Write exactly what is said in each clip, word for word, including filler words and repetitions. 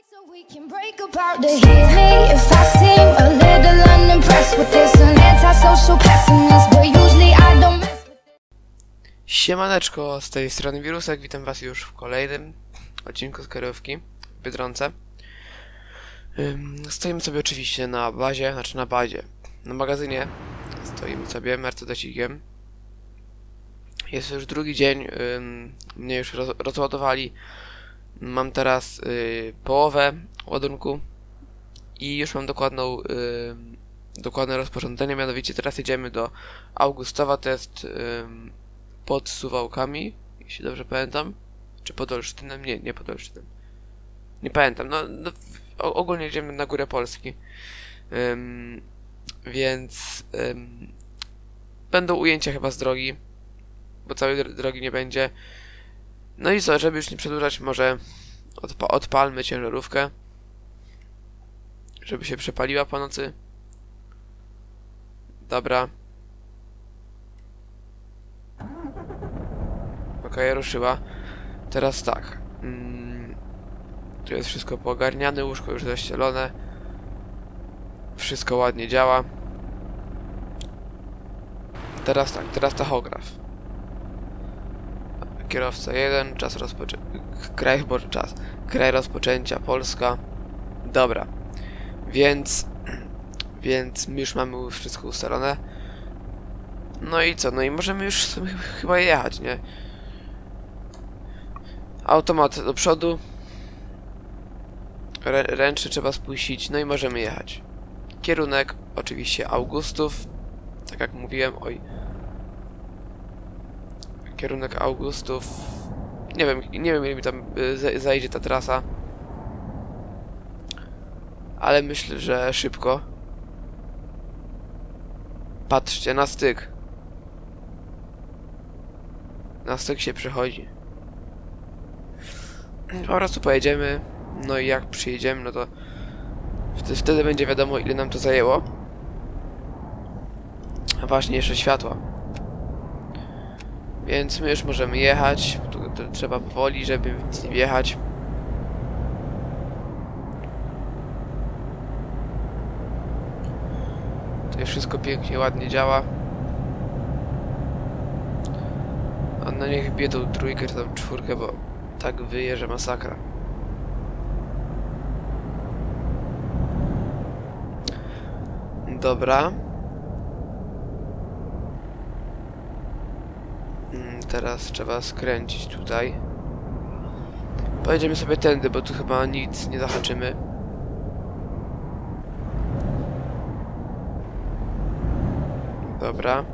So we can break apart to hear me if I seem a little unimpressed with this, an antisocial pessimist, but usually I don't mess with it. Siemaneczko, z tej strony Wirusek, witam was już w kolejnym odcinku z Kryjówki w Biedronce. Stoimy sobie oczywiście na bazie, znaczy na bazie, na magazynie stoimy sobie Mercedesikiem. Jest już drugi dzień, mnie już roz rozładowali. Mam teraz y, połowę ładunku i już mam dokładną, y, dokładne rozporządzenie, mianowicie teraz jedziemy do Augustowa, to jest y, pod Suwałkami, jeśli dobrze pamiętam, czy pod Olsztynem, nie, nie pod Olsztynem, nie pamiętam, no, no ogólnie jedziemy na górę Polski, ym, więc ym, będą ujęcia chyba z drogi, bo całej drogi nie będzie. No i co, żeby już nie przedłużać, może odpa odpalmy ciężarówkę, żeby się przepaliła po nocy. Dobra. Okej, okay, ruszyła. Teraz tak. Mm, tu jest wszystko poogarniane, łóżko już zaścielone. Wszystko ładnie działa. Teraz tak, teraz tachograf. Kierowca jeden, czas rozpoczęcia, kraj, boże, czas, kraj rozpoczęcia, Polska. Dobra, więc, więc my już mamy wszystko ustalone. No i co, no i możemy już sobie chyba jechać, nie? Automat do przodu. Rę, ręczny trzeba spuścić, no i możemy jechać. Kierunek, oczywiście Augustów, tak jak mówiłem, oj. Kierunek Augustów. Nie wiem, nie wiem ile mi tam y, zajdzie ta trasa. Ale myślę, że szybko. Patrzcie, na styk. Na styk się przechodzi. Po prostu pojedziemy. No i jak przyjedziemy, no to wtedy, wtedy będzie wiadomo, ile nam to zajęło. A właśnie, jeszcze światła. Więc my już możemy jechać. Tu, tu trzeba powoli, żeby nic nie wjechać. Tutaj wszystko pięknie, ładnie działa. A no niech biedą trójkę czy tam czwórkę, bo tak wyje, że masakra. Dobra. Teraz trzeba skręcić tutaj. Pojedziemy sobie tędy, bo tu chyba nic nie zahaczymy. Dobra.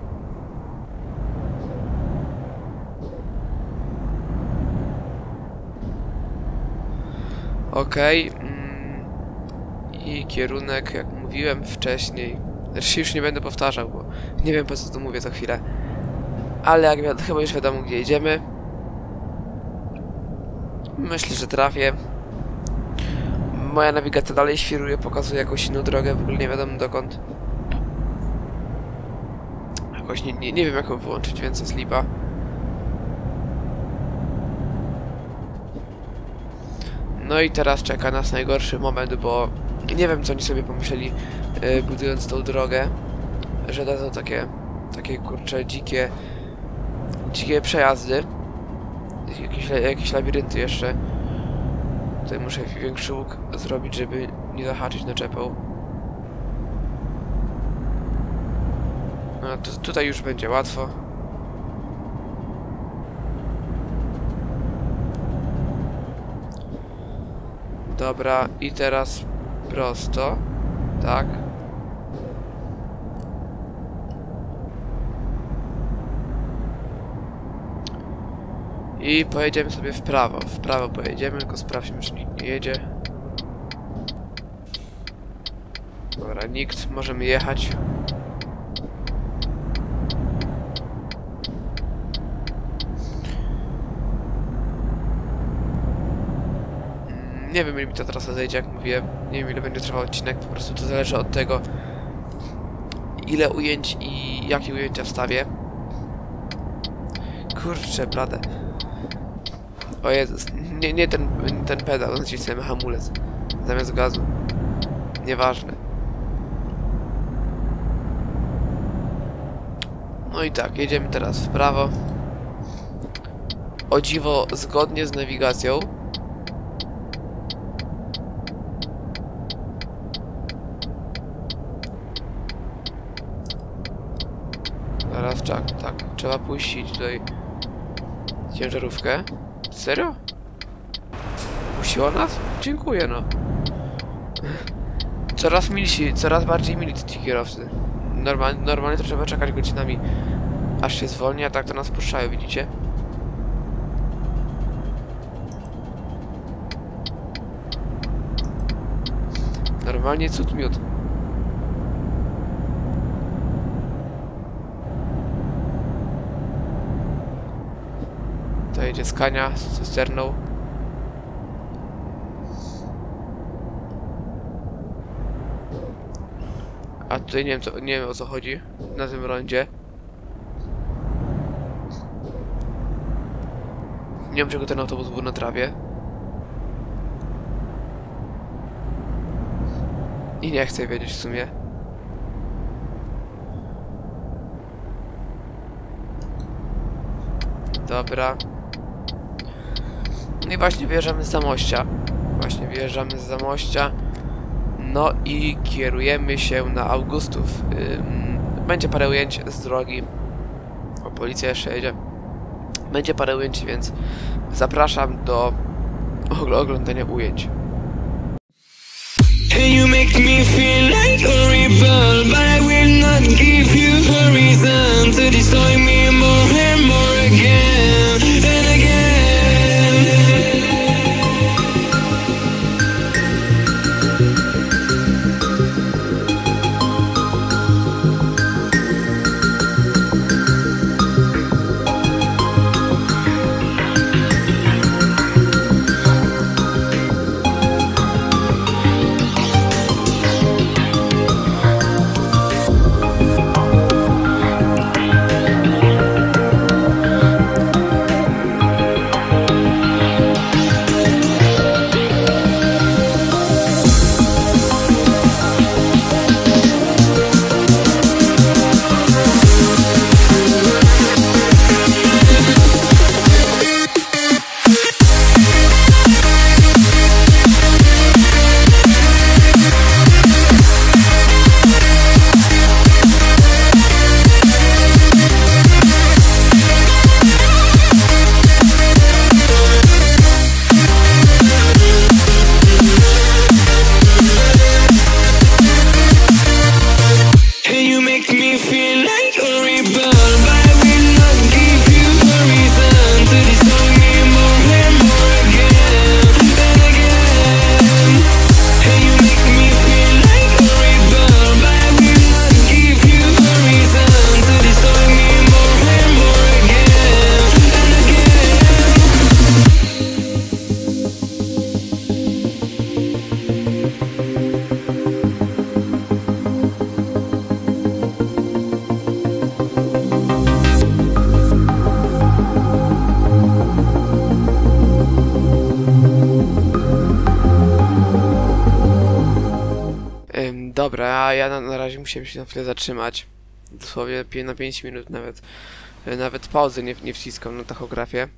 Okej. Okay. I kierunek, jak mówiłem wcześniej. Znaczy już nie będę powtarzał, bo nie wiem, po co to mówię za chwilę. Ale jak wiadomo, chyba już wiadomo, gdzie jedziemy. Myślę, że trafię. Moja nawigacja dalej świruje, pokazuje jakąś inną drogę, w ogóle nie wiadomo dokąd. Jakoś nie, nie, nie wiem, jak ją wyłączyć, więc jest lipa. No i teraz czeka nas najgorszy moment, bo nie wiem, co oni sobie pomyśleli, yy, budując tą drogę, że dadzą takie, takie kurcze, dzikie dzikie przejazdy. Jakieś, jakieś labirynty jeszcze. Tutaj muszę większy łuk zrobić, żeby nie zahaczyć naczepą. No to tutaj już będzie łatwo. Dobra, i teraz prosto. Tak. I pojedziemy sobie w prawo. W prawo pojedziemy, tylko sprawdźmy, czy nikt nie jedzie. Dobra, nikt. Możemy jechać. Nie wiem, ile mi ta trasa zejdzie, jak mówiłem. Nie wiem, ile będzie trwał odcinek. Po prostu to zależy od tego, ile ujęć i jakie ujęcia wstawię. Kurczę, blade. O Jezus, nie, nie ten, ten pedał, nacisnąłem hamulec. zamiast gazu. Nieważne. No i tak, jedziemy teraz w prawo. O dziwo, zgodnie z nawigacją. Zaraz, czak, tak. Trzeba puścić tutaj ciężarówkę. Serio? Puściła nas? Dziękuję, no. Coraz milsi, coraz bardziej mili ci kierowcy. Normalnie, normalnie to trzeba czekać godzinami, aż się zwolni, a tak to nas puszczają, widzicie? Normalnie cud miód. To jedzie Scania z cysterną. A tutaj nie wiem, co, nie wiem o co chodzi na tym rondzie. Nie wiem, czego ten autobus był na trawie. I nie chcę wiedzieć w sumie. Dobra. No i właśnie wyjeżdżamy z Zamościa. Właśnie wyjeżdżamy z Zamościa. No i kierujemy się na Augustów. Będzie parę ujęć z drogi. O, policja jeszcze jedzie. Będzie parę ujęć, więc zapraszam do oglądania ujęć. And you make me feel like a rebel, but I will not give you a reason to destroy me more and more again and again. Dobra, a ja na, na razie musiałem się na chwilę zatrzymać. Dosłownie na pięć minut nawet. Nawet pauzy nie, nie wciskam na tachografię.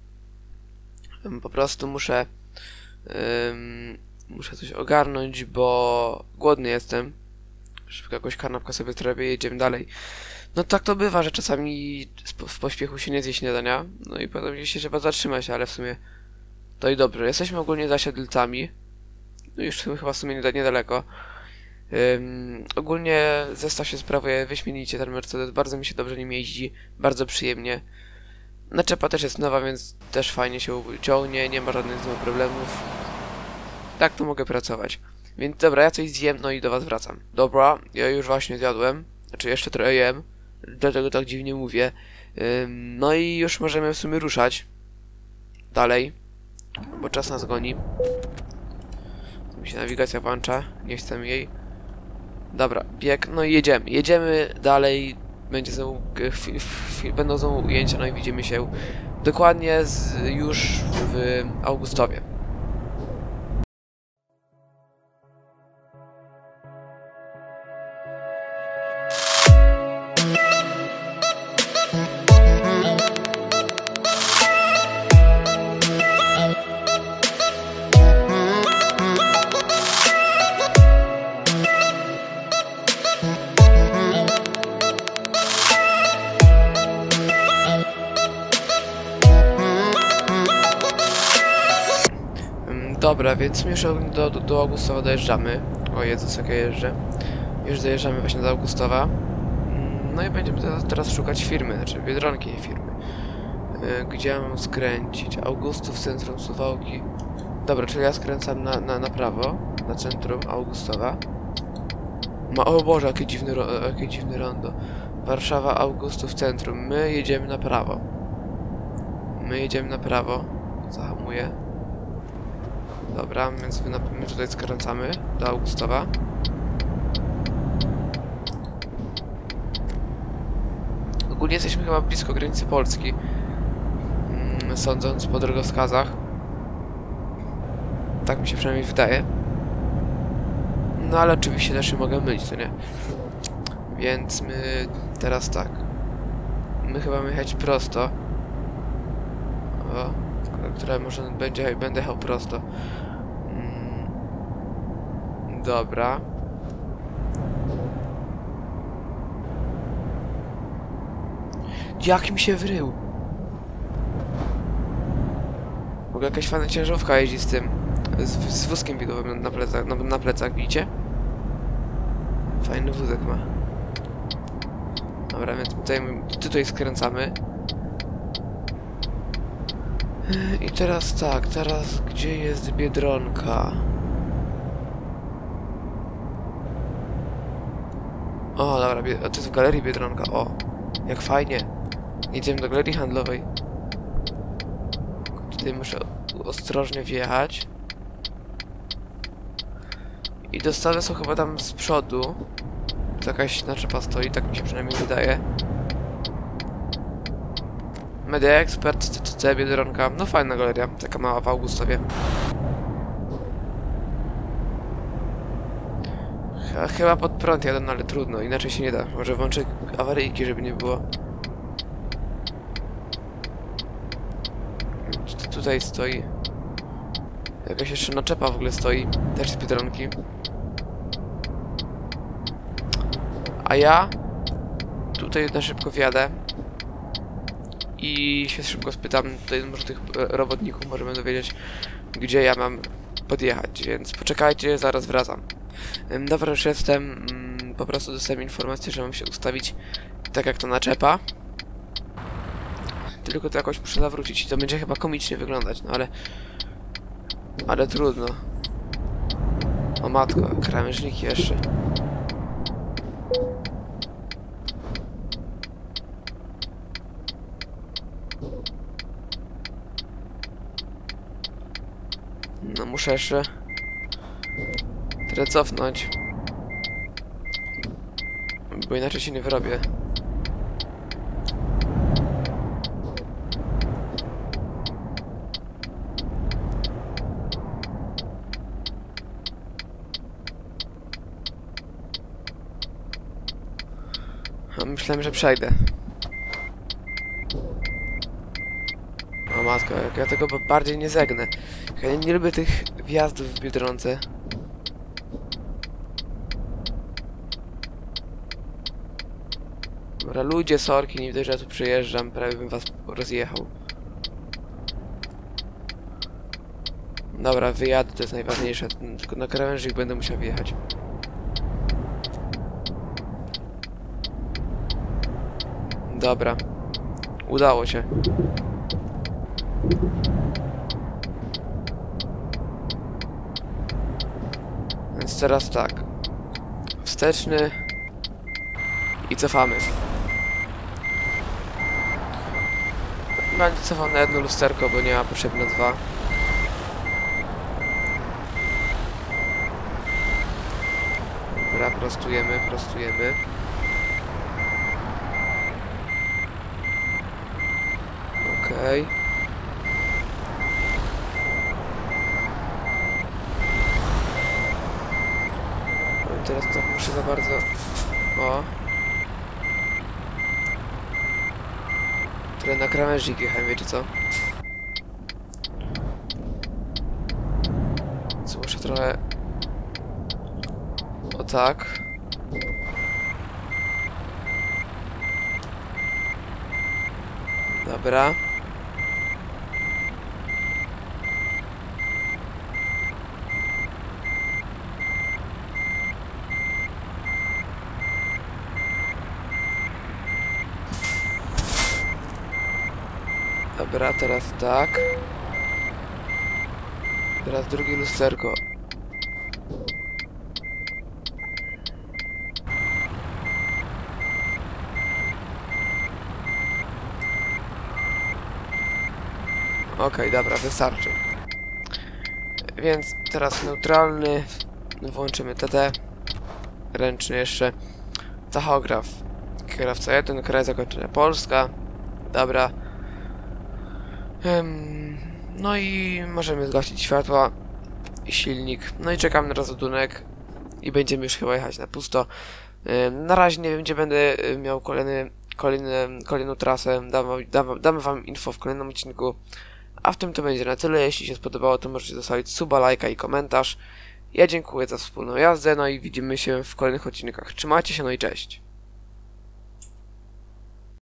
Po prostu muszę... Um, muszę coś ogarnąć, bo głodny jestem. Szybko jakąś kanapkę sobie zrobię i jedziemy dalej. No tak to bywa, że czasami w pośpiechu się nie zje śniadania. No i potem się trzeba zatrzymać, ale w sumie to i dobrze. Jesteśmy ogólnie za Siedlcami. No już chyba w sumie niedaleko. Um, ogólnie zestaw się sprawuje wyśmienicie, ten Mercedes, bardzo mi się dobrze nim jeździ, bardzo przyjemnie. Naczepa też jest nowa, więc też fajnie się ciągnie, nie ma żadnych z tym problemów. Tak to mogę pracować. Więc dobra, ja coś zjem, no i do was wracam. Dobra, ja już właśnie zjadłem, znaczy jeszcze trochę jem, dlatego tak dziwnie mówię. Um, no i już możemy w sumie ruszać dalej, bo czas nas goni. Mi się nawigacja włącza, nie chcę jej. Dobra, bieg, no i jedziemy. Jedziemy dalej, będzie znowu, będą znowu ujęcia, no i widzimy się dokładnie z, już w Augustowie. Dobra, więc my już do, do, do Augustowa dojeżdżamy. O Jezus, jak ja jeżdżę. Już dojeżdżamy właśnie do Augustowa. No i będziemy teraz, teraz szukać firmy, znaczy Biedronki, nie firmy. Yy, gdzie mam skręcić? Augustów, centrum Suwałki. Dobra, czyli ja skręcam na, na, na prawo, na centrum Augustowa. Ma, o Boże, jakie dziwny, jakie dziwny rondo. Warszawa, Augustów, centrum. My jedziemy na prawo. My jedziemy na prawo. Zahamuję. Dobra, więc my, na, my tutaj skręcamy do Augustowa. Ogólnie jesteśmy chyba blisko granicy Polski. Hmm, sądząc po drogowskazach. Tak mi się przynajmniej wydaje. No ale oczywiście też się mogę mylić, to nie? Więc my teraz tak. My chyba mamy jechać prosto. O, które może będzie, będę jechał prosto. Mm, dobra. Jak mi się wrył? Mogę jakaś fajna ciężarówka jeździ z tym. Z, z wózkiem biegowym na plecach, na, na plecach, widzicie? Fajny wózek ma. Dobra, więc tutaj, tutaj skręcamy. I teraz tak, teraz gdzie jest Biedronka? O, dobra, to jest w galerii Biedronka, o. Jak fajnie. Jedziemy do galerii handlowej. Tutaj muszę ostrożnie wjechać. I dostawy są chyba tam z przodu. To jakaś naczepa stoi, tak mi się przynajmniej wydaje. Media Expert, C C C, Biedronka. No fajna galeria, taka mała w Augustowie. Ch chyba pod prąd jadę, no ale trudno, inaczej się nie da. Może włączę awaryjki, żeby nie było. Tutaj stoi. Jakaś jeszcze naczepa w ogóle stoi. Też z Biedronki. A ja tutaj na szybko wjadę i się szybko spytam tutaj może tych robotników, może będą wiedzieć, gdzie ja mam podjechać, więc poczekajcie, zaraz wracam. Dobra, już jestem, po prostu dostałem informację, że mam się ustawić tak jak to naczepa. Tylko to jakoś muszę zawrócić i to będzie chyba komicznie wyglądać, no ale... Ale trudno. O matko, krawężniki jeszcze. No muszę jeszcze tyle cofnąć, bo inaczej się nie wyrobię. A myślałem, że przejdę. O matko, jak ja tego bardziej nie zegnę. Ja nie lubię tych wjazdów w Biedronce. Dobra, ludzie, sorki, nie widać, że ja tu przyjeżdżam, prawie bym was rozjechał. Dobra, wyjadę, to jest najważniejsze, tylko na krawężnik będę musiał wjechać. Dobra, udało się. Więc teraz tak. Wsteczny. I cofamy. Będę cofał na jedno lusterko, bo nie ma potrzeby na dwa. Dobra, prostujemy, prostujemy. Okej. Okay. Teraz tak muszę za bardzo... O. Tyle na krawężnik jechałem, wiecie co? Co muszę trochę... O tak. Dobra. Dobra, teraz tak. Teraz drugie lusterko. Okej, okay, dobra, wystarczy. Więc teraz neutralny. Włączymy T T. Ręczny jeszcze. Tachograf. Kierowca jeden, kraj zakończenia Polska. Dobra. Um, no i możemy zgasić światła i silnik. No i czekam na rozładunek. I będziemy już chyba jechać na pusto. Um, na razie nie wiem, gdzie będę miał kolejny, kolejny, kolejną trasę. Dam, dam, damy wam info w kolejnym odcinku. A w tym to będzie na tyle. Jeśli się spodobało, to możecie zostawić suba, lajka i komentarz. Ja dziękuję za wspólną jazdę, no i widzimy się w kolejnych odcinkach. Trzymajcie się, no i cześć.